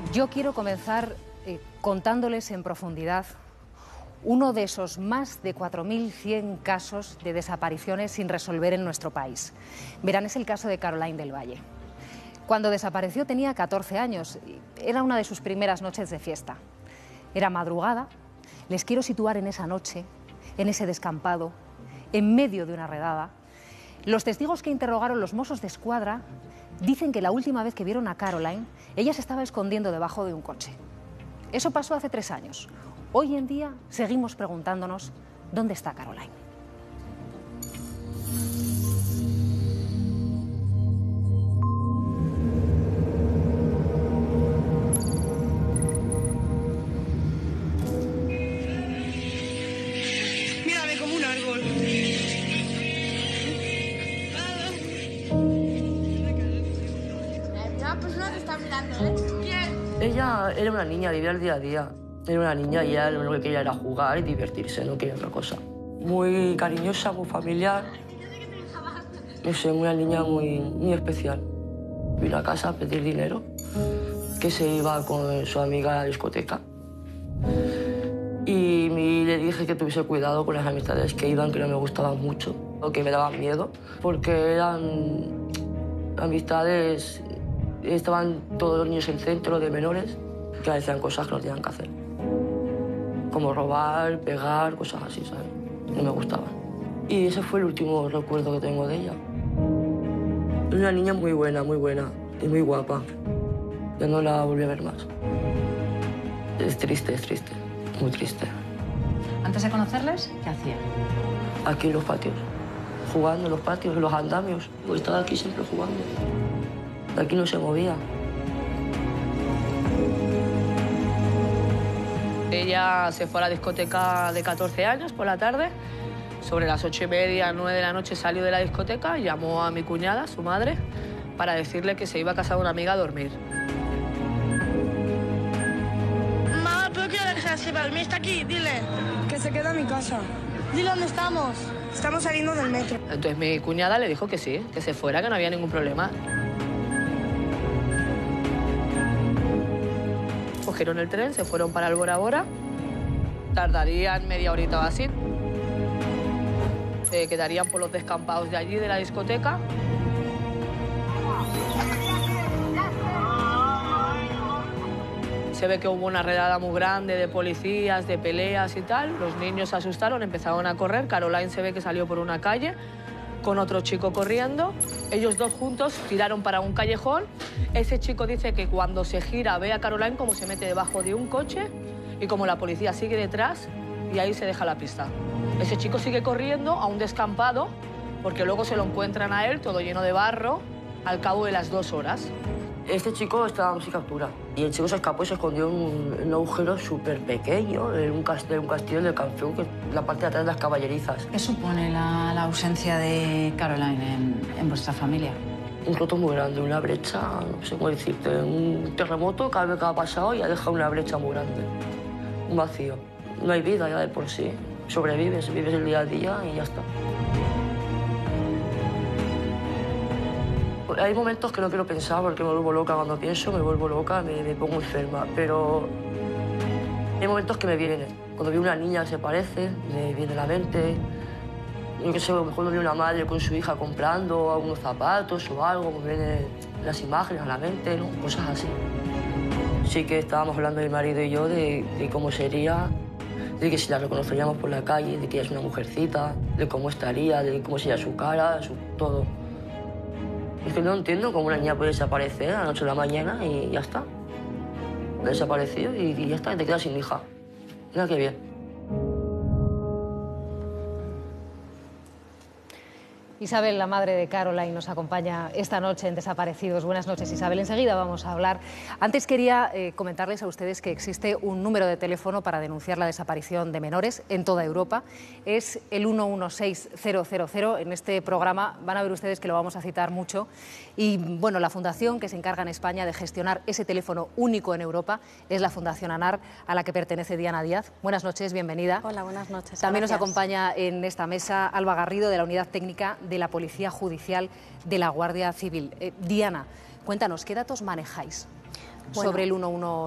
Yo quiero comenzar contándoles en profundidad uno de esos más de 4.100 casos de desapariciones sin resolver en nuestro país. Verán, es el caso de Caroline del Valle. Cuando desapareció tenía 14 años, era una de sus primeras noches de fiesta. Era madrugada, les quiero situar en esa noche, en ese descampado, en medio de una redada. Los testigos que interrogaron los Mossos d'Esquadra dicen que la última vez que vieron a Caroline, ella se estaba escondiendo debajo de un coche. Eso pasó hace 3 años. Hoy en día seguimos preguntándonos ¿dónde está Caroline? Mírame como un árbol. La persona te está mirando, ¿eh? ¿Quién? Ella era una niña, vivía el día a día. Era una niña y ella lo que quería era jugar y divertirse, no quería otra cosa. Muy cariñosa, muy familiar. No sé, una niña muy especial. Vino a casa a pedir dinero, que se iba con su amiga a la discoteca. Y le dije que tuviese cuidado con las amistades que iban, que no me gustaban mucho, o que me daban miedo, porque eran amistades, estaban todos los niños en centro de menores, que hacían cosas que no tenían que hacer. Como robar, pegar, cosas así, ¿sabes? No me gustaban. Y ese fue el último recuerdo que tengo de ella. Era una niña muy buena y muy guapa. Ya no la volví a ver más. Es triste, muy triste. Antes de conocerles, ¿qué hacía? Aquí en los patios, jugando en los patios, en los andamios. Pues estaba aquí siempre jugando. De aquí no se movía. Ella se fue a la discoteca de 14 años por la tarde. Sobre las 8:30, 9 de la noche salió de la discoteca y llamó a mi cuñada, su madre, para decirle que se iba a casa de una amiga a dormir. Mamá, ¿pero qué hora que se va a dormir? Está aquí, dile. Que se queda en mi casa. Dile dónde estamos. Estamos saliendo del metro. Entonces mi cuñada le dijo que sí, que se fuera, que no había ningún problema. Cogieron el tren, se fueron para el Bora Bora. Tardarían media horita o así. Se quedarían por los descampados de allí, de la discoteca. Se ve que hubo una redada muy grande de policías, de peleas y tal. Los niños se asustaron, empezaron a correr. Caroline se ve que salió por una calle con otro chico corriendo. Ellos dos juntos tiraron para un callejón. Ese chico dice que cuando se gira ve a Caroline como se mete debajo de un coche y como la policía sigue detrás y ahí se deja la pista. Ese chico sigue corriendo a un descampado porque luego se lo encuentran a él todo lleno de barro al cabo de las 2 horas. Este chico estaba sin captura y el chico se escapó y se escondió en un agujero súper pequeño, en un castillo del Campeón, que es la parte de atrás de las caballerizas. ¿Qué supone la ausencia de Caroline en vuestra familia? Un roto muy grande, una brecha, no sé cómo decirte, un terremoto cada vez que ha pasado y ha dejado una brecha muy grande, un vacío. No hay vida ya de por sí, sobrevives, vives el día a día y ya está. Hay momentos que no quiero pensar porque me vuelvo loca. Cuando pienso me vuelvo loca, me pongo enferma, pero hay momentos que me vienen. Cuando veo una niña que se parece, me viene a la mente. Yo qué sé, a lo mejor me viene una madre con su hija comprando algunos zapatos o algo, me vienen las imágenes a la mente, ¿no? Cosas así. Sí que estábamos hablando mi marido y yo de cómo sería, de que si la reconoceríamos por la calle, de que ella es una mujercita, de cómo estaría, de cómo sería su cara, todo. Es que no entiendo cómo una niña puede desaparecer a las 8 de la mañana y ya está. Ha desaparecido y ya está, y te quedas sin hija. Mira qué bien. Isabel, la madre de Caroline, nos acompaña esta noche en Desaparecidos. Buenas noches, Isabel. Enseguida vamos a hablar. Antes quería comentarles a ustedes que existe un número de teléfono para denunciar la desaparición de menores en toda Europa. Es el 116000. En este programa van a ver ustedes que lo vamos a citar mucho. Y bueno, la fundación que se encarga en España de gestionar ese teléfono único en Europa es la Fundación ANAR, a la que pertenece Diana Díaz. Buenas noches, bienvenida. Hola, buenas noches. También Gracias. nos acompaña en esta mesa Alba Garrido, de la Unidad Técnica de la Policía Judicial de la Guardia Civil. Diana, cuéntanos, ¿qué datos manejáis? sobre el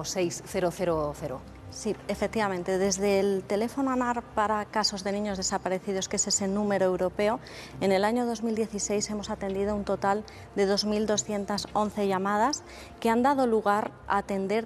116000. Sí, efectivamente, desde el teléfono ANAR para casos de niños desaparecidos, que es ese número europeo, en el año 2016 hemos atendido un total de 2.211 llamadas que han dado lugar a atender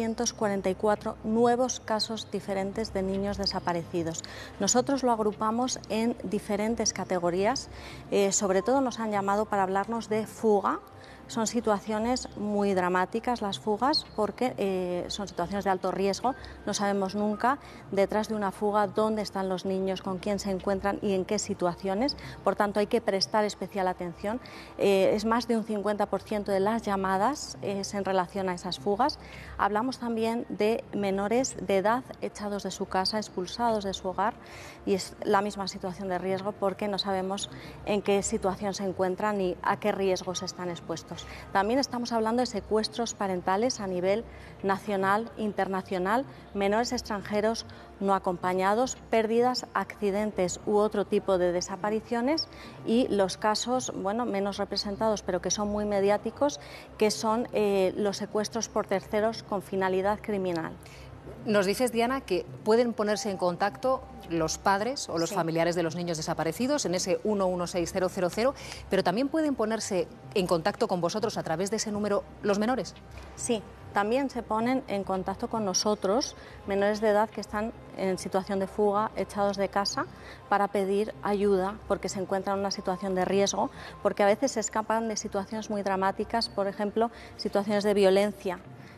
344 nuevos casos diferentes de niños desaparecidos. Nosotros lo agrupamos en diferentes categorías, sobre todo nos han llamado para hablarnos de fuga. Son situaciones muy dramáticas las fugas porque son situaciones de alto riesgo. No sabemos nunca detrás de una fuga dónde están los niños, con quién se encuentran y en qué situaciones. Por tanto, hay que prestar especial atención. Es más de un 50% de las llamadas es en relación a esas fugas. Hablamos también de menores de edad echados de su casa, expulsados de su hogar, y es la misma situación de riesgo porque no sabemos en qué situación se encuentran y a qué riesgos están expuestos. También estamos hablando de secuestros parentales a nivel nacional, internacional, menores extranjeros no acompañados, pérdidas, accidentes u otro tipo de desapariciones, y los casos, bueno, menos representados pero que son muy mediáticos, que son los secuestros por terceros con finalidad criminal. Nos dices, Diana, que pueden ponerse en contacto los padres o los familiares de los niños desaparecidos en ese 116000, pero también pueden ponerse en contacto con vosotros a través de ese número los menores. Sí, también se ponen en contacto con nosotros menores de edad que están en situación de fuga, echados de casa, para pedir ayuda porque se encuentran en una situación de riesgo, porque a veces se escapan de situaciones muy dramáticas, por ejemplo, situaciones de violencia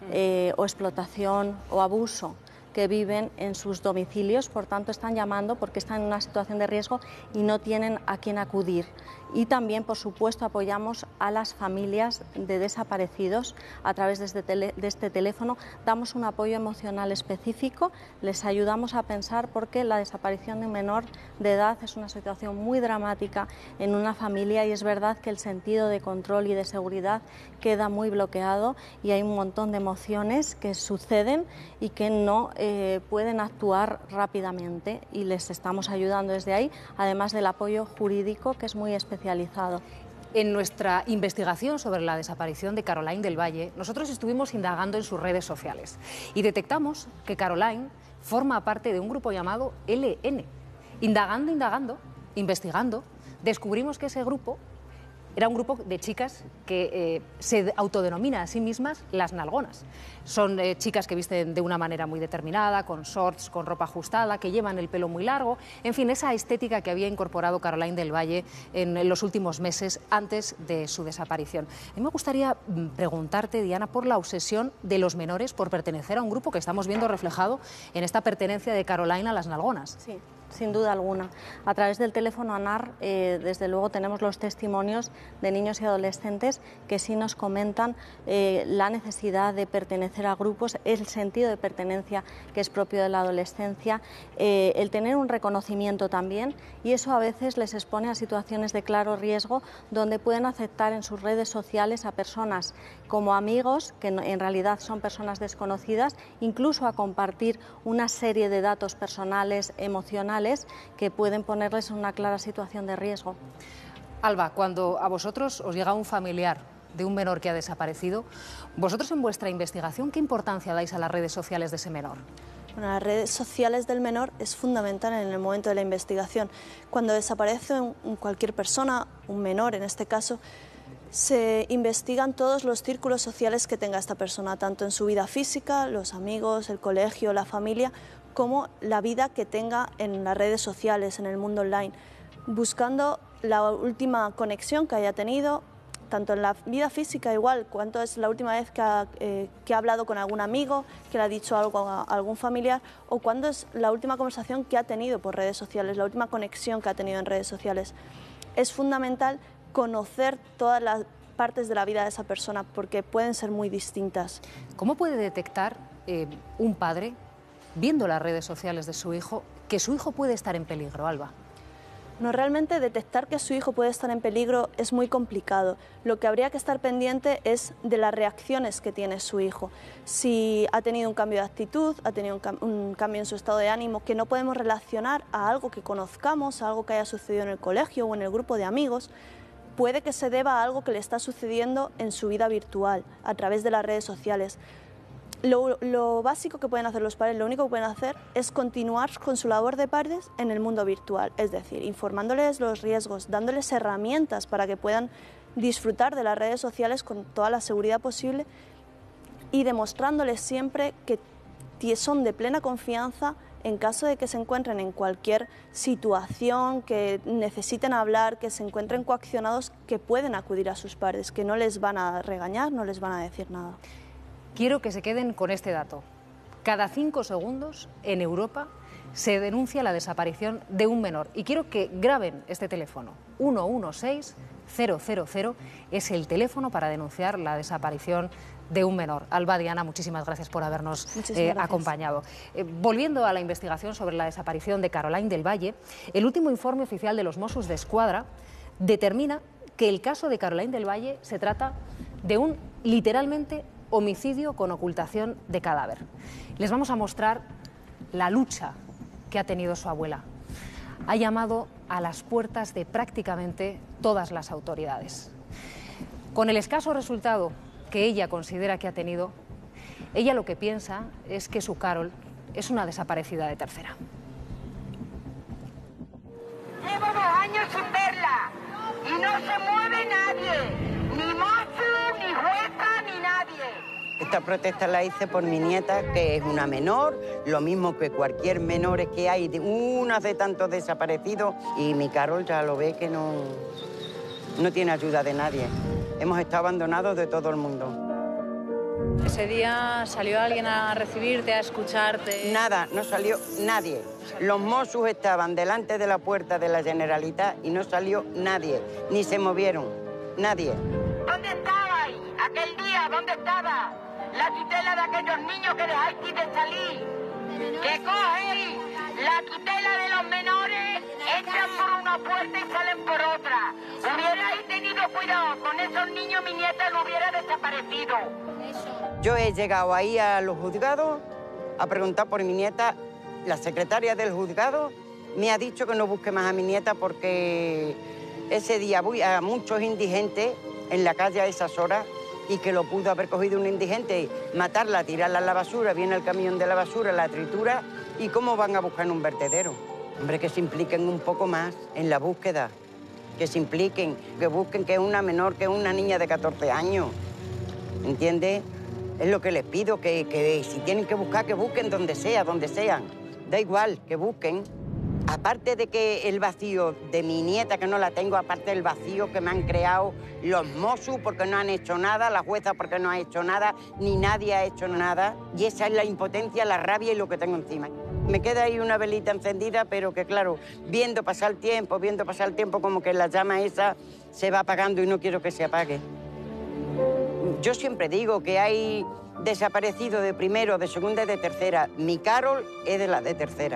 o explotación o abuso que viven en sus domicilios, por tanto están llamando porque están en una situación de riesgo y no tienen a quién acudir. Y también, por supuesto, apoyamos a las familias de desaparecidos a través de este teléfono. Damos un apoyo emocional específico, les ayudamos a pensar porque la desaparición de un menor de edad es una situación muy dramática en una familia, y es verdad que el sentido de control y de seguridad queda muy bloqueado y hay un montón de emociones que suceden y que no pueden actuar rápidamente, y les estamos ayudando desde ahí, además del apoyo jurídico que es muy especializado. En nuestra investigación sobre la desaparición de Caroline del Valle, nosotros estuvimos indagando en sus redes sociales y detectamos que Caroline forma parte de un grupo llamado LN. Indagando, investigando, descubrimos que ese grupo era un grupo de chicas que se autodenomina a sí mismas las nalgonas. Son chicas que visten de una manera muy determinada, con shorts, con ropa ajustada, que llevan el pelo muy largo. En fin, esa estética que había incorporado Caroline del Valle en los últimos meses antes de su desaparición. A mí me gustaría preguntarte, Diana, por la obsesión de los menores por pertenecer a un grupo que estamos viendo reflejado en esta pertenencia de Caroline a las nalgonas. Sí, sin duda alguna. A través del teléfono ANAR, desde luego, tenemos los testimonios de niños y adolescentes que sí nos comentan la necesidad de pertenecer a grupos, el sentido de pertenencia que es propio de la adolescencia, el tener un reconocimiento también, y eso a veces les expone a situaciones de claro riesgo donde pueden aceptar en sus redes sociales a personas como amigos, que en realidad son personas desconocidas, incluso a compartir una serie de datos personales, emocionales, que pueden ponerles en una clara situación de riesgo. Alba, cuando a vosotros os llega un familiar de un menor que ha desaparecido, vosotros en vuestra investigación, ¿qué importancia dais a las redes sociales de ese menor? Bueno, las redes sociales del menor es fundamental en el momento de la investigación. Cuando desaparece cualquier persona, un menor en este caso, se investigan todos los círculos sociales que tenga esta persona, tanto en su vida física, los amigos, el colegio, la familia, como la vida que tenga en las redes sociales, en el mundo online, buscando la última conexión que haya tenido, tanto en la vida física igual, cuánto es la última vez que ha hablado con algún amigo, que le ha dicho algo a algún familiar, o cuándo es la última conversación que ha tenido por redes sociales, la última conexión que ha tenido en redes sociales. Es fundamental conocer todas las partes de la vida de esa persona porque pueden ser muy distintas. ¿Cómo puede detectar un padre, viendo las redes sociales de su hijo, que su hijo puede estar en peligro, Alba? No, realmente detectar que su hijo puede estar en peligro es muy complicado. Lo que habría que estar pendiente es de las reacciones que tiene su hijo. Si ha tenido un cambio de actitud, ha tenido un cambio en su estado de ánimo que no podemos relacionar a algo que conozcamos, a algo que haya sucedido en el colegio o en el grupo de amigos, puede que se deba a algo que le está sucediendo en su vida virtual, a través de las redes sociales. Lo básico que pueden hacer los padres, lo único que pueden hacer es continuar con su labor de padres en el mundo virtual, es decir, informándoles los riesgos, dándoles herramientas para que puedan disfrutar de las redes sociales con toda la seguridad posible y demostrándoles siempre que son de plena confianza en caso de que se encuentren en cualquier situación, que necesiten hablar, que se encuentren coaccionados, que pueden acudir a sus padres, que no les van a regañar, no les van a decir nada. Quiero que se queden con este dato. Cada 5 segundos en Europa se denuncia la desaparición de un menor. Y quiero que graben este teléfono. 116-000 es el teléfono para denunciar la desaparición de un menor. Alba, Diana, muchísimas gracias por habernos acompañado. Volviendo a la investigación sobre la desaparición de Caroline del Valle, el último informe oficial de los Mossos d'Esquadra determina que el caso de Caroline del Valle se trata de un, literalmente, homicidio con ocultación de cadáver. Les vamos a mostrar la lucha que ha tenido su abuela. Ha llamado a las puertas de prácticamente todas las autoridades. Con el escaso resultado que ella considera que ha tenido, ella lo que piensa es que su Carol es una desaparecida de tercera. Llevo 2 años sin verla y no se mueve nadie, ni monstruo, ni jueza, ni nadie. Esta protesta la hice por mi nieta, que es una menor, lo mismo que cualquier menor que hay, una de tantos desaparecidos, y mi Carol ya lo ve que no tiene ayuda de nadie. Hemos estado abandonados de todo el mundo. ¿Ese día salió alguien a recibirte, a escucharte? Nada, no salió nadie. Los Mossos estaban delante de la puerta de la Generalitat y no salió nadie, ni se movieron, nadie. ¿Dónde estabais aquel día? ¿Dónde estaba la tutela de aquellos niños que dejáis de salir? Que cogéis la tutela de los menores, entran por una puerta y salen por otra. Hubierais tenido cuidado con esos niños, mi nieta no hubiera desaparecido. Yo he llegado ahí a los juzgados a preguntar por mi nieta. La secretaria del juzgado me ha dicho que no busque más a mi nieta porque ese día voy a muchos indigentes en la calle a esas horas y que lo pudo haber cogido un indigente, matarla, tirarla a la basura, viene el camión de la basura, la tritura, ¿y cómo van a buscar un vertedero? Hombre, que se impliquen un poco más en la búsqueda, que se impliquen, que busquen que es una menor, que es una niña de 14 años, ¿entiendes? Es lo que les pido, que si tienen que buscar, que busquen donde sea, donde sean, da igual, que busquen. Aparte de que el vacío de mi nieta, que no la tengo, aparte del vacío que me han creado los Mossos porque no han hecho nada, la jueza porque no ha hecho nada, ni nadie ha hecho nada. Y esa es la impotencia, la rabia y lo que tengo encima. Me queda ahí una velita encendida, pero que claro, viendo pasar el tiempo, como que la llama esa se va apagando y no quiero que se apague. Yo siempre digo que hay desaparecidos de primero, de segunda y de tercera. Mi Carol es de la de tercera.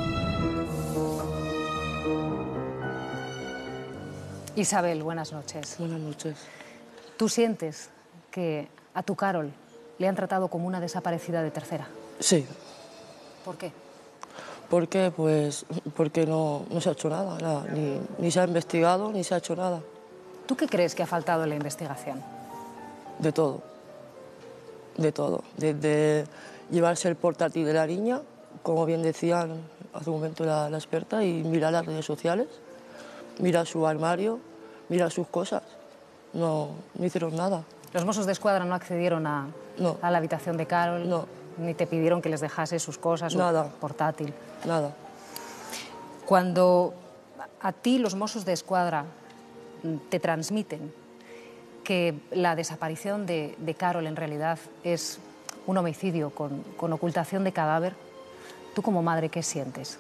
Isabel, buenas noches. Buenas noches. ¿Tú sientes que a tu Carol le han tratado como una desaparecida de tercera? Sí. ¿Por qué? ¿Por qué? Pues porque no se ha hecho nada, ni se ha investigado, ni se ha hecho nada. ¿Tú qué crees que ha faltado en la investigación? De todo. De todo. Desde llevarse el portátil de la niña, como bien decían hace un momento la experta, y mirar las redes sociales, mirar su armario, mirar sus cosas. No hicieron nada. ¿Los Mossos d'Esquadra no accedieron a la habitación de Carol? No. ¿Ni te pidieron que les dejase sus cosas, su portátil? Nada. Cuando a ti los Mossos d'Esquadra te transmiten que la desaparición de Carol en realidad es un homicidio con ocultación de cadáver, ¿tú como madre qué sientes?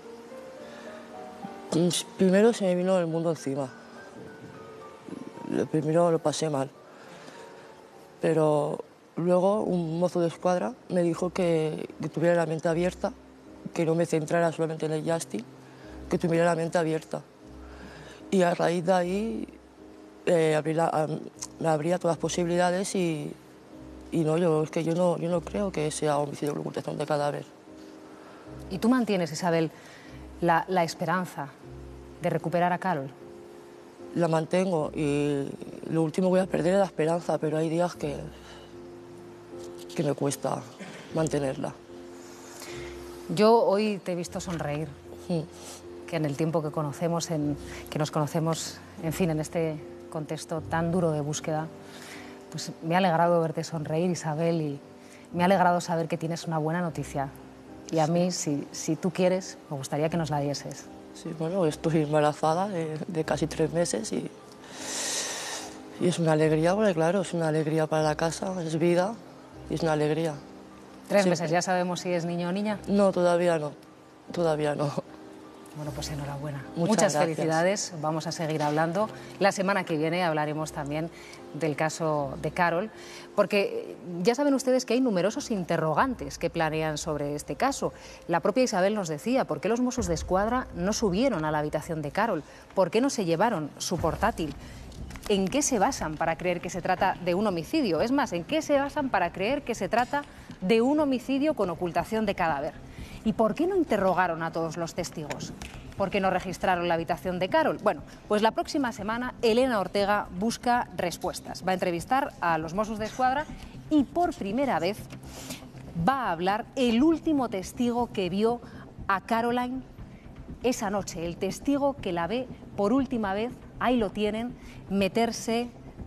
Primero se me vino el mundo encima. Primero lo pasé mal. Pero luego un mozo de escuadra me dijo que tuviera la mente abierta, que no me centrara solamente en el Justin, que tuviera la mente abierta. Y a raíz de ahí me abría todas las posibilidades y no, yo no creo que sea homicidio con ocultación de cadáver. ¿Y tú mantienes, Isabel, la esperanza de recuperar a Carol? La mantengo y lo último que voy a perder es la esperanza, pero hay días que me cuesta mantenerla. Yo hoy te he visto sonreír, que en el tiempo que nos conocemos, en fin, en este contexto tan duro de búsqueda, pues me ha alegrado verte sonreír, Isabel, y me ha alegrado saber que tienes una buena noticia. Y a mí, si tú quieres, me gustaría que nos la dieses. Sí, bueno, estoy embarazada de casi 3 meses y es una alegría, porque claro, es una alegría para la casa, es vida y es una alegría. 3 meses, ¿ya sabemos si es niño o niña? No, todavía no, todavía no. Bueno, pues enhorabuena. Muchas gracias. Felicidades, vamos a seguir hablando. La semana que viene hablaremos también del caso de Carol, porque ya saben ustedes que hay numerosos interrogantes que planean sobre este caso. La propia Isabel nos decía, ¿por qué los Mossos d'Esquadra no subieron a la habitación de Carol? ¿Por qué no se llevaron su portátil? ¿En qué se basan para creer que se trata de un homicidio? Es más, ¿en qué se basan para creer que se trata de un homicidio con ocultación de cadáver? ¿Y por qué no interrogaron a todos los testigos? ¿Por qué no registraron la habitación de Carol? Bueno, pues la próxima semana Elena Ortega busca respuestas. Va a entrevistar a los Mossos d'Esquadra y por primera vez va a hablar el último testigo que vio a Caroline esa noche. El testigo que la ve por última vez, ahí lo tienen, meterse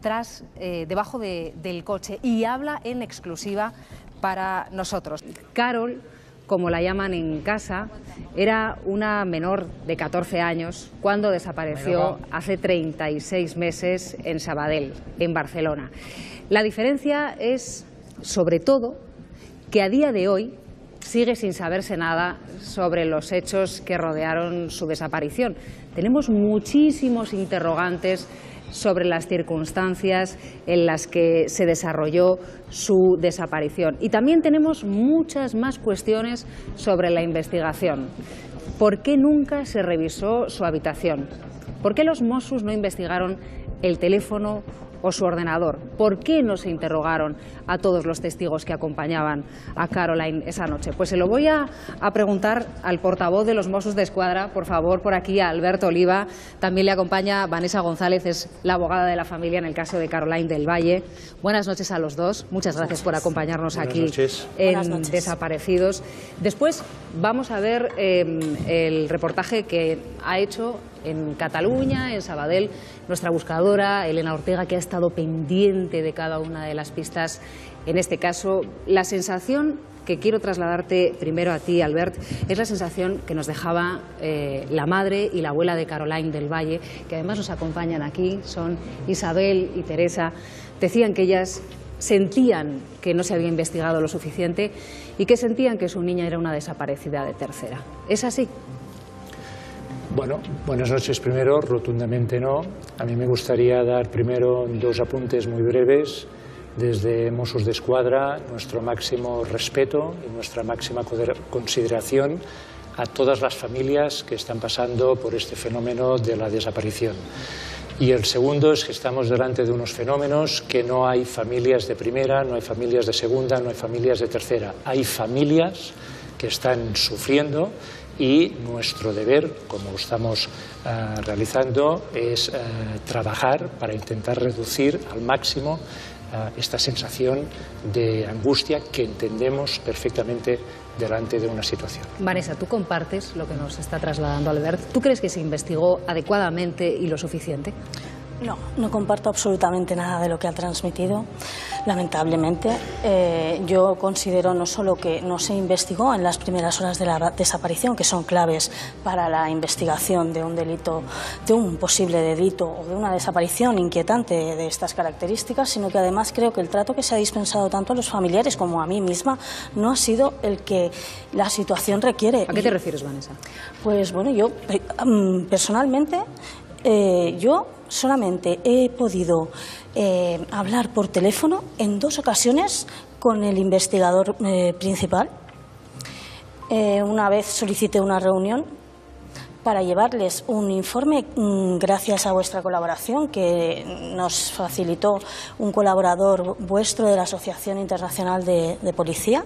debajo del coche, y habla en exclusiva para nosotros. Carol, como la llaman en casa, era una menor de 14 años cuando desapareció hace 36 meses en Sabadell, en Barcelona. La diferencia es, sobre todo, que a día de hoy sigue sin saberse nada sobre los hechos que rodearon su desaparición. Tenemos muchísimos interrogantes sobre las circunstancias en las que se desarrolló su desaparición. Y también tenemos muchas más cuestiones sobre la investigación. ¿Por qué nunca se revisó su habitación? ¿Por qué los Mossos no investigaron el teléfono o su ordenador? ¿Por qué no se interrogaron a todos los testigos que acompañaban a Caroline esa noche? Pues se lo voy a preguntar al portavoz de los Mossos d'Esquadra, por favor, por aquí, a Albert Oliva. También le acompaña Vanessa González, es la abogada de la familia en el caso de Caroline del Valle. Buenas noches a los dos, muchas gracias por acompañarnos aquí en Desaparecidos. Después vamos a ver el reportaje que ha hecho en Cataluña, en Sabadell, nuestra buscadora Elena Ortega, que ha estado pendiente de cada una de las pistas en este caso. La sensación que quiero trasladarte primero a ti, Albert, es la sensación que nos dejaba la madre y la abuela de Caroline del Valle, que además nos acompañan aquí, son Isabel y Teresa. Decían que ellas sentían que no se había investigado lo suficiente y que sentían que su niña era una desaparecida de tercera. ¿Es así? Bueno, buenas noches primero, rotundamente no. A mí me gustaría dar primero 2 apuntes muy breves. Desde Mossos d'Esquadra, nuestro máximo respeto y nuestra máxima consideración a todas las familias que están pasando por este fenómeno de la desaparición. Y el segundo es que estamos delante de unos fenómenos que no hay familias de primera, no hay familias de segunda, no hay familias de tercera. Hay familias que están sufriendo, y nuestro deber, como lo estamos realizando, es trabajar para intentar reducir al máximo esta sensación de angustia que entendemos perfectamente delante de una situación. Vanessa, ¿tú compartes lo que nos está trasladando Albert? ¿Tú crees que se investigó adecuadamente y lo suficiente? No, no comparto absolutamente nada de lo que ha transmitido, lamentablemente. Yo considero no solo que no se investigó en las primeras horas de la desaparición, que son claves para la investigación de un delito, de un posible delito o de una desaparición inquietante de estas características, sino que además creo que el trato que se ha dispensado tanto a los familiares como a mí misma no ha sido el que la situación requiere. ¿A qué te refieres, Vanessa? Pues bueno, yo personalmente, yo solamente he podido hablar por teléfono en 2 ocasiones con el investigador principal. Una vez solicité una reunión para llevarles un informe gracias a vuestra colaboración que nos facilitó un colaborador vuestro de la Asociación Internacional de Policía.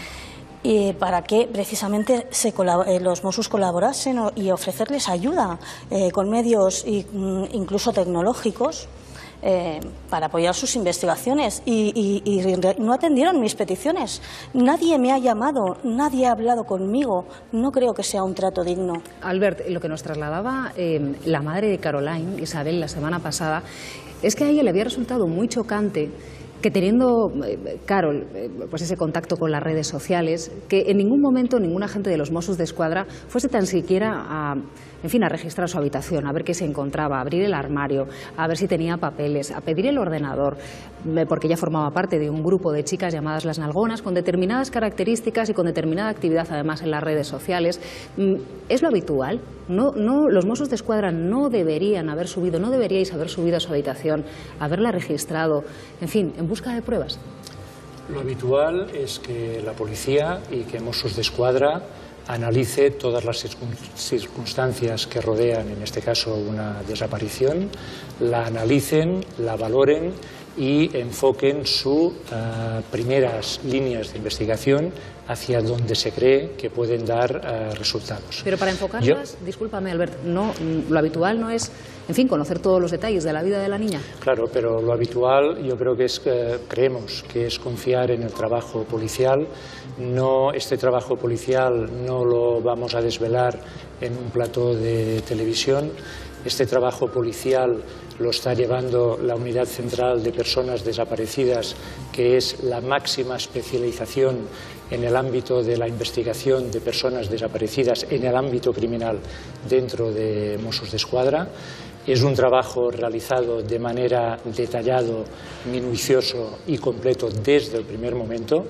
Y para que precisamente los Mossos colaborasen y ofrecerles ayuda con medios incluso tecnológicos para apoyar sus investigaciones y no atendieron mis peticiones. Nadie me ha llamado, nadie ha hablado conmigo. No creo que sea un trato digno. Albert, lo que nos trasladaba la madre de Caroline, Isabel, la semana pasada, es que a ella le había resultado muy chocante que teniendo Carol pues ese contacto con las redes sociales, que en ningún momento ningún agente de los Mossos d'Esquadra fuese tan siquiera a registrar su habitación, a ver qué se encontraba, a abrir el armario, a ver si tenía papeles, a pedir el ordenador, porque ella formaba parte de un grupo de chicas llamadas Las Nalgonas, con determinadas características y con determinada actividad además en las redes sociales. ¿Es lo habitual? Los Mossos d'Esquadra no deberíais haber subido a su habitación, haberla registrado, en fin, en busca de pruebas. Lo habitual es que la policía y que Mossos d'Esquadra analice todas las circunstancias que rodean, en este caso, una desaparición, la analicen, la valoren y enfoquen sus primeras líneas de investigación hacia donde se cree que pueden dar resultados. Pero para enfocarlas, discúlpame, Albert, lo habitual no es, conocer todos los detalles de la vida de la niña. Claro, pero lo habitual yo creo que creemos que es confiar en el trabajo policial. Este trabajo policial no lo vamos a desvelar en un plató de televisión. Este trabajo policial lo está llevando la Unidad Central de Personas Desaparecidas, que es la máxima especialización en el ámbito de la investigación de personas desaparecidas en el ámbito criminal dentro de Mossos d'Esquadra. Es un trabajo realizado de manera detallado, minucioso y completo desde el primer momento.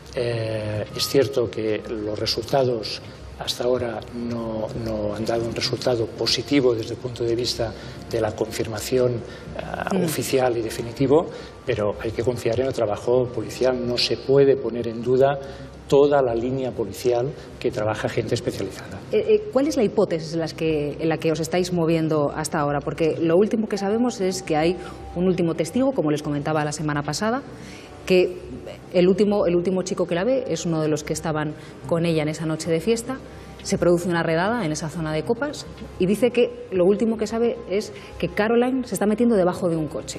Es cierto que los resultados hasta ahora no han dado un resultado positivo desde el punto de vista de la confirmación oficial y definitivo, pero hay que confiar en el trabajo policial. No se puede poner en duda toda la línea policial que trabaja gente especializada. ¿Cuál es la hipótesis en la que os estáis moviendo hasta ahora? Porque lo último que sabemos es que hay un último testigo, como les comentaba la semana pasada, que el último chico que la ve es uno de los que estaban con ella en esa noche de fiesta. Se produce una redada en esa zona de copas y dice que lo último que sabe es que Caroline se está metiendo debajo de un coche.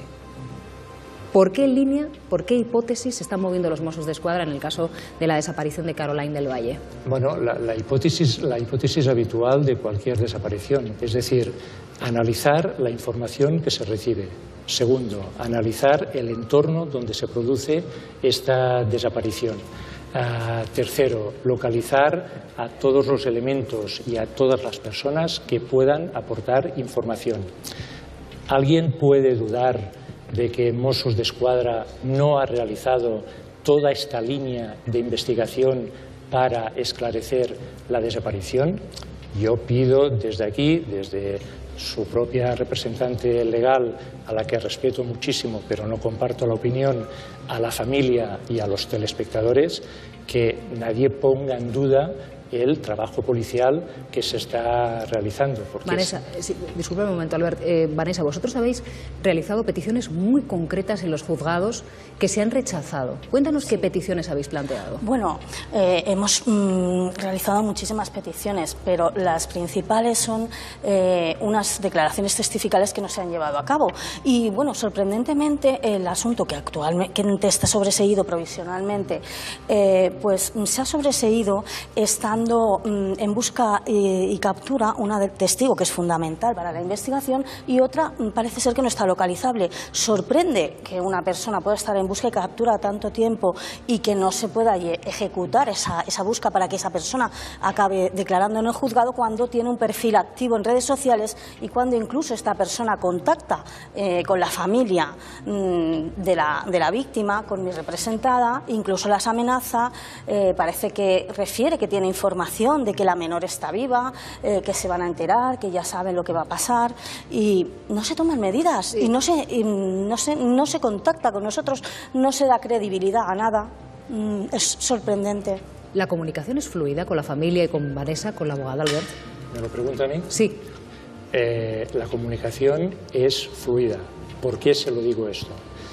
¿Por qué línea, por qué hipótesis se están moviendo los Mossos d'Esquadra en el caso de la desaparición de Caroline del Valle? Bueno, la hipótesis habitual de cualquier desaparición, es decir, analizar la información que se recibe. Segundo, analizar el entorno donde se produce esta desaparición. Tercero, localizar a todos los elementos y a todas las personas que puedan aportar información. ¿Alguien puede dudar de que Mossos d'Esquadra no ha realizado toda esta línea de investigación para esclarecer la desaparición? Yo pido desde aquí, desde su propia representante legal, a la que respeto muchísimo, pero no comparto la opinión, a la familia y a los telespectadores, que nadie ponga en duda el trabajo policial que se está realizando. Vanessa, disculpa un momento, Albert. Vanessa, vosotros habéis realizado peticiones muy concretas en los juzgados que se han rechazado. Cuéntanos qué peticiones habéis planteado. Bueno, hemos realizado muchísimas peticiones, pero las principales son unas declaraciones testificales que no se han llevado a cabo. Y bueno, sorprendentemente, el asunto que actualmente está sobreseído provisionalmente, pues se ha sobreseído estando en busca y captura una del testigo que es fundamental para la investigación y otra parece ser que no está localizable. Sorprende que una persona pueda estar en busca y captura tanto tiempo y que no se pueda ejecutar esa busca para que esa persona acabe declarando en el juzgado cuando tiene un perfil activo en redes sociales y cuando incluso esta persona contacta con la familia de la víctima, con mi representada, incluso las amenaza, parece que refiere que tiene información de que la menor está viva, que se van a enterar, que ya saben lo que va a pasar y no se toman medidas y no se contacta con nosotros, no se da credibilidad a nada. Es sorprendente. ¿La comunicación es fluida con la familia y con Vanessa, con la abogada Albert? ¿Me lo pregunta a mí? Sí. La comunicación es fluida. ¿Por qué se lo digo esto?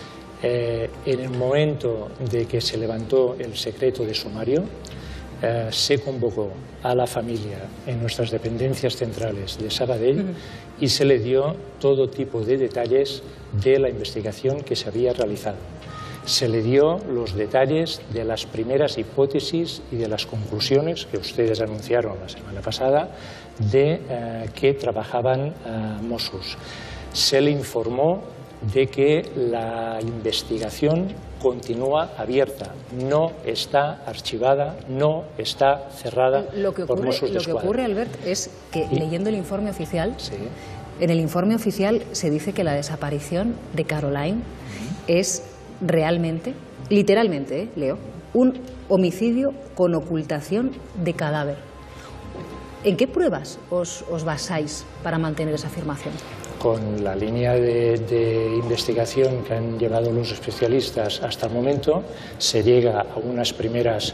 En el momento de que se levantó el secreto de sumario, se convocó a la familia en nuestras dependencias centrales de Sabadell y se le dio todo tipo de detalles de la investigación que se había realizado. Se le dio los detalles de las primeras hipótesis y de las conclusiones que ustedes anunciaron la semana pasada de que trabajaban Mossos. Se le informó de que la investigación continúa abierta, no está archivada, no está cerrada por Mossos d'Esquadra. Lo que ocurre, Albert, es que leyendo el informe oficial, en el informe oficial se dice que la desaparición de Caroline es realmente, literalmente, leo, un homicidio con ocultación de cadáver. ¿En qué pruebas os basáis para mantener esa afirmación? Con la línea de investigación que han llevado los especialistas hasta el momento, se llega a unas primeras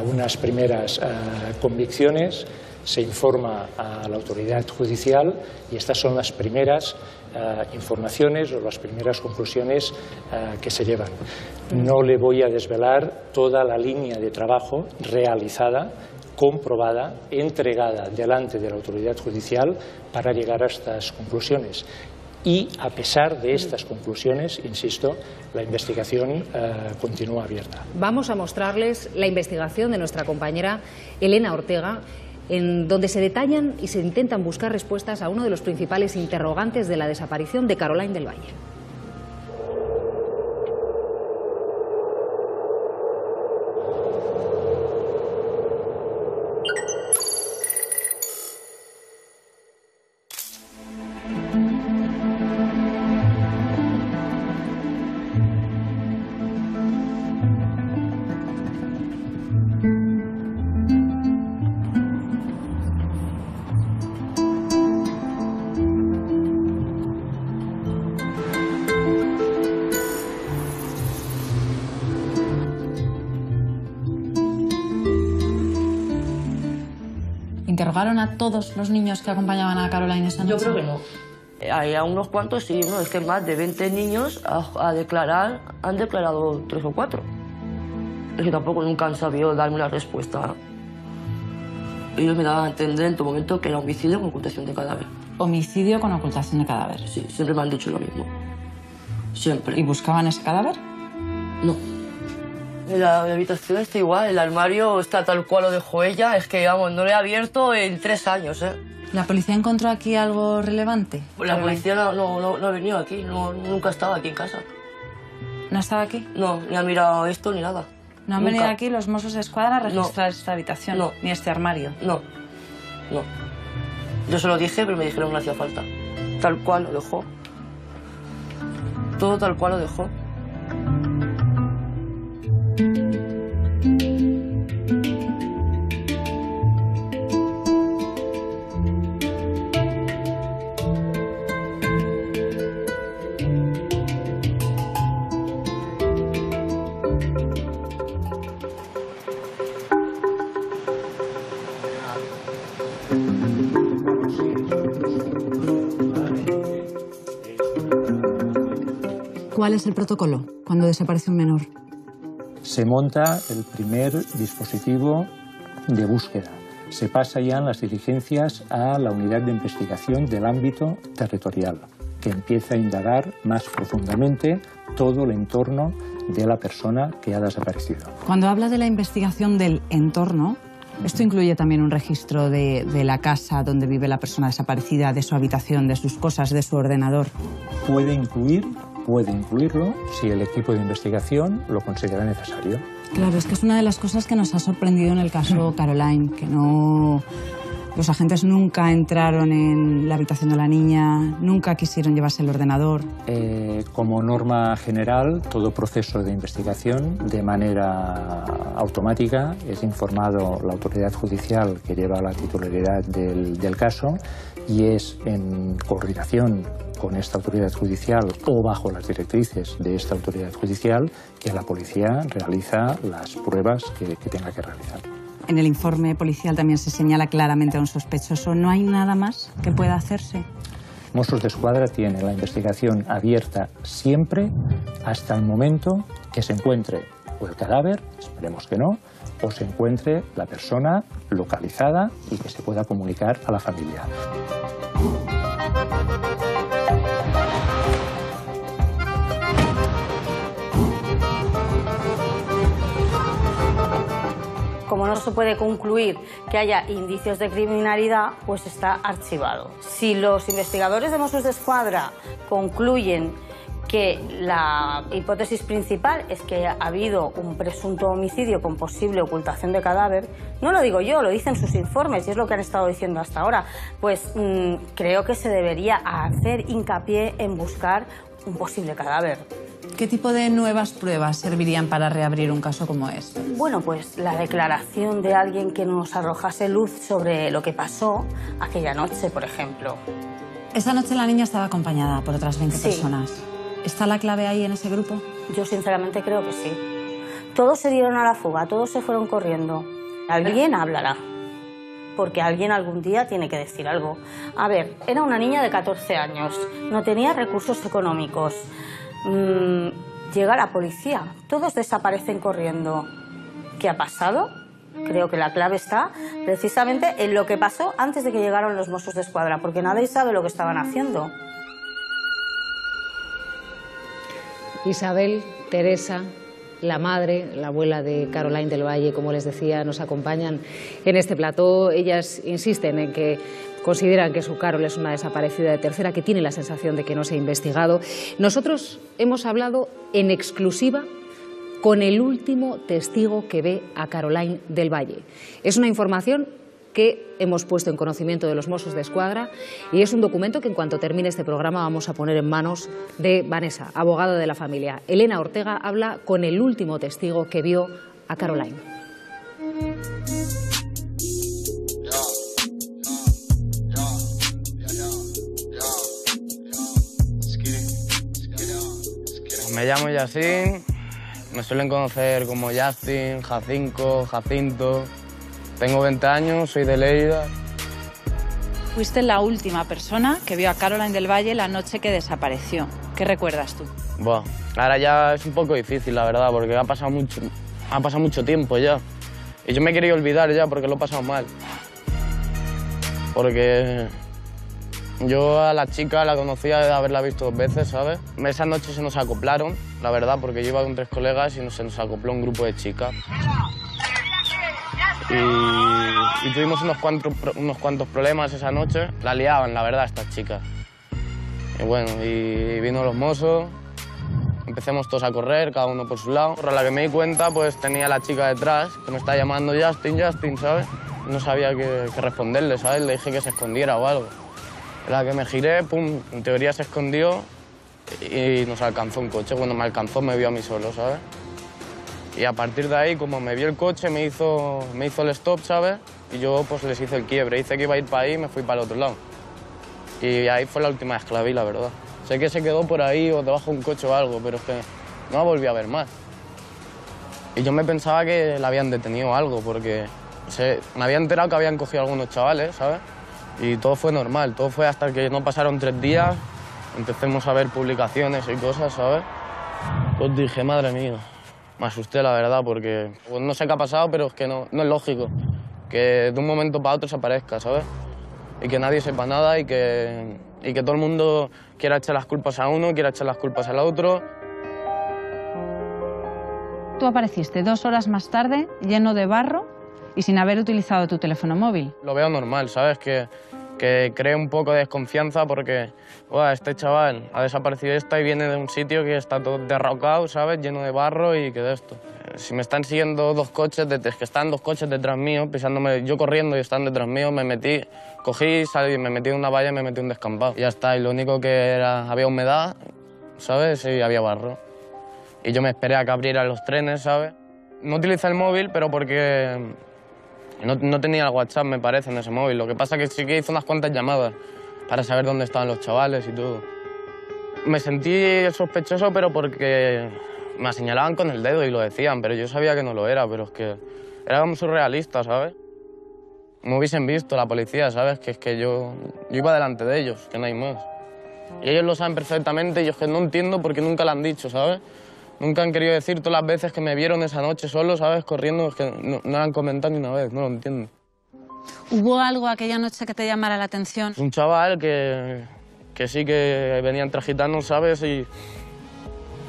convicciones, se informa a la autoridad judicial y estas son las primeras informaciones o las primeras conclusiones que se llevan. No le voy a desvelar toda la línea de trabajo realizada, comprobada, entregada delante de la autoridad judicial para llegar a estas conclusiones. Y a pesar de estas conclusiones, insisto, la investigación continúa abierta. Vamos a mostrarles la investigación de nuestra compañera Elena Ortega, en donde se detallan y se intentan buscar respuestas a uno de los principales interrogantes de la desaparición de Caroline del Valle. ¿Interrogaron a todos los niños que acompañaban a Caroline esa noche? Yo creo que no. Hay a unos cuantos, sí, es que más de 20 niños han declarado 3 o 4. Es que tampoco nunca han sabido darme una respuesta. Ellos me daban a entender en tu momento que era homicidio con ocultación de cadáver. ¿Homicidio con ocultación de cadáver? Sí, siempre me han dicho lo mismo. Siempre. ¿Y buscaban ese cadáver? No. La habitación está igual, el armario está tal cual lo dejó ella, es que, vamos, no lo he abierto en 3 años, ¿eh? ¿La policía encontró aquí algo relevante? Pues la policía no ha venido aquí, nunca estaba aquí en casa. ¿No estaba aquí? No, ni ha mirado esto ni nada. ¿No han venido aquí los Mossos d'Esquadra a registrar esta habitación? No. ¿Ni este armario? No. Yo se lo dije, pero me dijeron que no hacía falta. Tal cual lo dejó. Todo tal cual lo dejó. ¿Cuál es el protocolo cuando desaparece un menor? Se monta el primer dispositivo de búsqueda. Se pasa ya en las diligencias a la unidad de investigación del ámbito territorial, que empieza a indagar más profundamente todo el entorno de la persona que ha desaparecido. Cuando habla de la investigación del entorno, ¿esto incluye también un registro de la casa donde vive la persona desaparecida, de su habitación, de sus cosas, de su ordenador? Puede incluirlo si el equipo de investigación lo considera necesario. Claro, es que es una de las cosas que nos ha sorprendido en el caso Caroline, que no... Los agentes nunca entraron en la habitación de la niña, nunca quisieron llevarse el ordenador. Como norma general, todo proceso de investigación de manera automática es informado la autoridad judicial que lleva la titularidad del caso y es en coordinación con esta autoridad judicial o bajo las directrices de esta autoridad judicial que la policía realiza las pruebas que tenga que realizar. En el informe policial también se señala claramente a un sospechoso. ¿No hay nada más que pueda hacerse? Mossos d'Esquadra tiene la investigación abierta siempre hasta el momento que se encuentre o el cadáver, esperemos que no, o se encuentre la persona localizada y que se pueda comunicar a la familia. se puede concluir que haya indicios de criminalidad, pues está archivado. Si los investigadores de Mossos d'Esquadra concluyen que la hipótesis principal es que ha habido un presunto homicidio con posible ocultación de cadáver, no lo digo yo, lo dicen sus informes y es lo que han estado diciendo hasta ahora, pues creo que se debería hacer hincapié en buscar un posible cadáver. ¿Qué tipo de nuevas pruebas servirían para reabrir un caso como este? Bueno, pues la declaración de alguien que nos arrojase luz sobre lo que pasó aquella noche, por ejemplo. Esa noche la niña estaba acompañada por otras 20 personas. ¿Está la clave ahí en ese grupo? Yo sinceramente creo que sí. Todos se dieron a la fuga, todos se fueron corriendo. Alguien hablará, porque alguien algún día tiene que decir algo. A ver, era una niña de 14 años, no tenía recursos económicos. Llega la policía, todos desaparecen corriendo. ¿Qué ha pasado? Creo que la clave está precisamente en lo que pasó antes de que llegaran los Mossos d'Esquadra, porque nadie sabe lo que estaban haciendo. Isabel, Teresa, la madre, la abuela de Caroline del Valle, como les decía, nos acompañan en este plató. Ellas insisten en que consideran que su Carol es una desaparecida de tercera, que tiene la sensación de que no se ha investigado. Nosotros hemos hablado en exclusiva con el último testigo que ve a Caroline del Valle. Es una información que hemos puesto en conocimiento de los Mossos d'Esquadra y es un documento que en cuanto termine este programa vamos a poner en manos de Vanessa, abogada de la familia. Elena Ortega habla con el último testigo que vio a Caroline. Me llamo Yacine, me suelen conocer como Justin, Jacinco, Jacinto. Tengo 20 años, soy de Lleida. Fuiste la última persona que vio a Caroline del Valle la noche que desapareció. ¿Qué recuerdas tú? Buah, ahora ya es un poco difícil, la verdad, porque ha pasado mucho tiempo ya. Y yo me he querido olvidar ya porque lo he pasado mal. Porque yo a la chica la conocía de haberla visto 2 veces, ¿sabes? Esa noche se nos acoplaron, la verdad, porque yo iba con 3 colegas y se nos acopló un grupo de chicas. Y tuvimos unos cuantos problemas esa noche. La liaban, la verdad, estas chicas. Y bueno, y vino los Mossos, empecemos todos a correr, cada uno por su lado. A la que me di cuenta, pues tenía la chica detrás, que me estaba llamando Justin, ¿sabes? No sabía qué responderle, ¿sabes? Le dije que se escondiera o algo. A la que me giré, pum, en teoría se escondió y nos alcanzó un coche. Cuando me alcanzó me vio a mí solo, ¿sabes? Y a partir de ahí, como me vio el coche, me hizo el stop, ¿sabes? Y yo pues les hice el quiebre. Hice que iba a ir para ahí y me fui para el otro lado. Y ahí fue la última vez que la vi, la verdad. Sé que se quedó por ahí o debajo de un coche o algo, pero es que no la volví a ver más. Y yo me pensaba que la habían detenido o algo, porque me había enterado que habían cogido a algunos chavales, ¿sabes? Y todo fue normal, todo fue hasta que no pasaron 3 días, empecemos a ver publicaciones y cosas, ¿sabes? Pues dije, madre mía. Me asusté, la verdad, porque pues, no sé qué ha pasado, pero es que no es lógico que de un momento para otro se aparezca, ¿sabes? Y que nadie sepa nada y que todo el mundo quiera echar las culpas a uno, quiera echar las culpas al otro. Tú apareciste 2 horas más tarde, lleno de barro y sin haber utilizado tu teléfono móvil. Lo veo normal, ¿sabes? Que cree un poco de desconfianza porque este chaval ha desaparecido y viene de un sitio que está todo derrocado, ¿sabes? Lleno de barro y que de esto. Si me están siguiendo 2 coches, que están 2 coches detrás mío, pisándome, yo corriendo y están detrás mío, cogí, salí, me metí en una valla y me metí en un descampado. Y ya está, y lo único que había humedad, ¿sabes? Y había barro. Y yo me esperé a que abrieran los trenes, ¿sabes? No utilicé el móvil, pero porque no tenía el WhatsApp, me parece, en ese móvil. Lo que pasa es que sí que hice unas cuantas llamadas para saber dónde estaban los chavales y todo. Me sentí sospechoso, pero porque me señalaban con el dedo y lo decían, pero yo sabía que no lo era, pero es que era como surrealista, ¿sabes? Me hubiesen visto la policía, ¿sabes? Que es que yo iba delante de ellos, que no hay más. Y ellos lo saben perfectamente y yo es que no entiendo por qué nunca lo han dicho, ¿sabes? Nunca han querido decir todas las veces que me vieron esa noche solo, ¿sabes? Corriendo, es que no lo han comentado ni una vez, no lo entiendo. ¿Hubo algo aquella noche que te llamara la atención? Un chaval que sí que venía entre gitanos, ¿sabes? Y...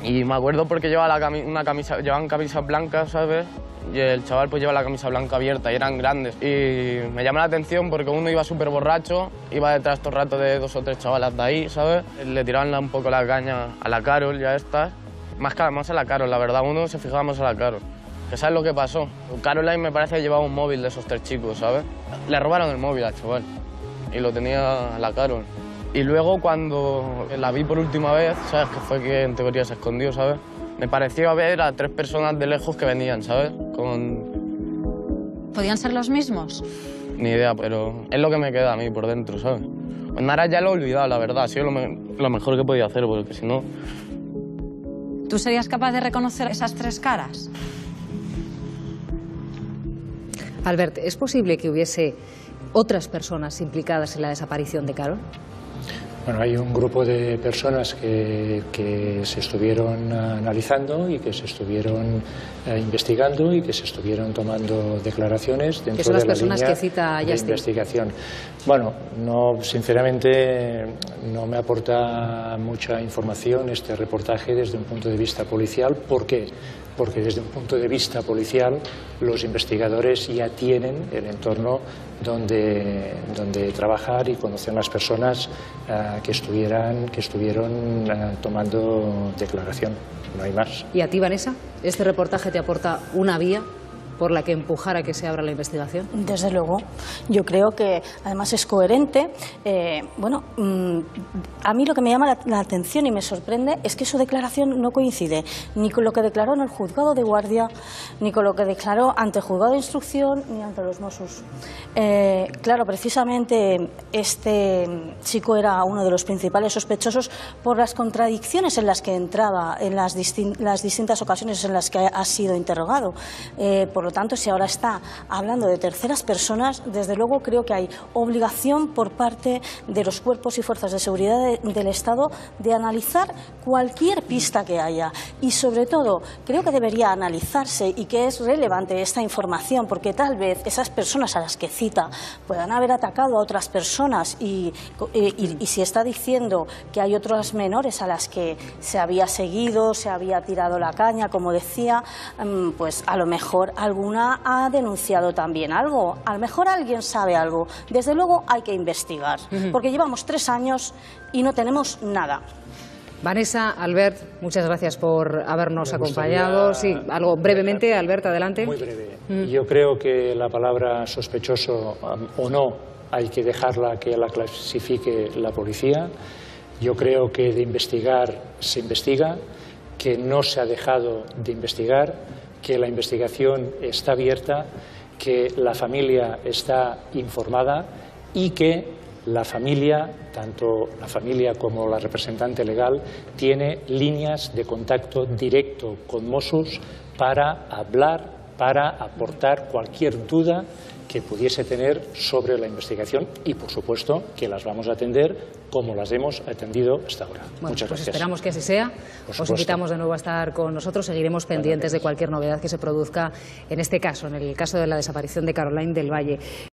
Y me acuerdo porque llevaban camisas blancas, ¿sabes? Y el chaval pues lleva la camisa blanca abierta y eran grandes. Y me llama la atención porque uno iba súper borracho, iba detrás todo el rato de 2 o 3 chavalas de ahí, ¿sabes? Le tiraban un poco la caña a la Carol y a estas. Más a la Carol, la verdad, uno se fijaba más a la Carol. ¿Que sabes lo que pasó? Caroline me parece que llevaba un móvil de esos 3 chicos, ¿sabes? Le robaron el móvil al chaval y lo tenía la Carol. Y luego cuando la vi por última vez, ¿sabes? Que fue que en teoría se escondió, ¿sabes? Me pareció ver a 3 personas de lejos que venían, ¿sabes? ¿Podían ser los mismos? Ni idea, pero es lo que me queda a mí por dentro, ¿sabes? Pues Nara ya lo he olvidado, la verdad. Ha sido lo mejor que podía hacer, porque si no... ¿Tú serías capaz de reconocer esas 3 caras? Albert, ¿es posible que hubiese otras personas implicadas en la desaparición de Carol? Bueno, hay un grupo de personas que se estuvieron analizando y que se estuvieron investigando y que se estuvieron tomando declaraciones dentro de la línea que cita de investigación. Bueno, sinceramente no me aporta mucha información este reportaje desde un punto de vista policial. ¿Por qué? Porque desde un punto de vista policial los investigadores ya tienen el entorno donde trabajar y conocen las personas que estuvieron tomando declaración. No hay más. ¿Y a ti, Vanessa? ¿Este reportaje te aporta una vía por la que empujar a que se abra la investigación? Desde luego. Yo creo que además es coherente. A mí lo que me llama la atención y me sorprende es que su declaración no coincide ni con lo que declaró en el juzgado de guardia, ni con lo que declaró ante el juzgado de instrucción, ni ante los Mossos. Claro, precisamente este chico era uno de los principales sospechosos por las contradicciones en las que entraba en las distintas ocasiones en las que ha sido interrogado. Por lo tanto, si ahora está hablando de terceras personas, desde luego creo que hay obligación por parte de los cuerpos y fuerzas de seguridad del Estado de analizar cualquier pista que haya. Y sobre todo, creo que debería analizarse y que es relevante esta información, porque tal vez esas personas a las que cita puedan haber atacado a otras personas y si está diciendo que hay otras menores a las que se había seguido, se había tirado la caña, como decía, pues a lo mejor alguna ha denunciado también algo. A lo mejor alguien sabe algo. Desde luego hay que investigar, porque llevamos 3 años y no tenemos nada. Vanessa, Albert, muchas gracias por habernos acompañado. Sí, algo brevemente, Albert, adelante. Muy breve. Yo creo que la palabra sospechoso o no hay que dejarla que la clasifique la policía. Yo creo que de investigar se investiga, que no se ha dejado de investigar, que la investigación está abierta, que la familia está informada y que la familia, tanto la familia como la representante legal, tiene líneas de contacto directo con Mossos para hablar, para aportar cualquier duda que pudiese tener sobre la investigación y, por supuesto, que las vamos a atender como las hemos atendido hasta ahora. Bueno, muchas gracias. Esperamos que así sea. Os invitamos de nuevo a estar con nosotros. Seguiremos pendientes de cualquier novedad que se produzca en este caso, en el caso de la desaparición de Caroline del Valle.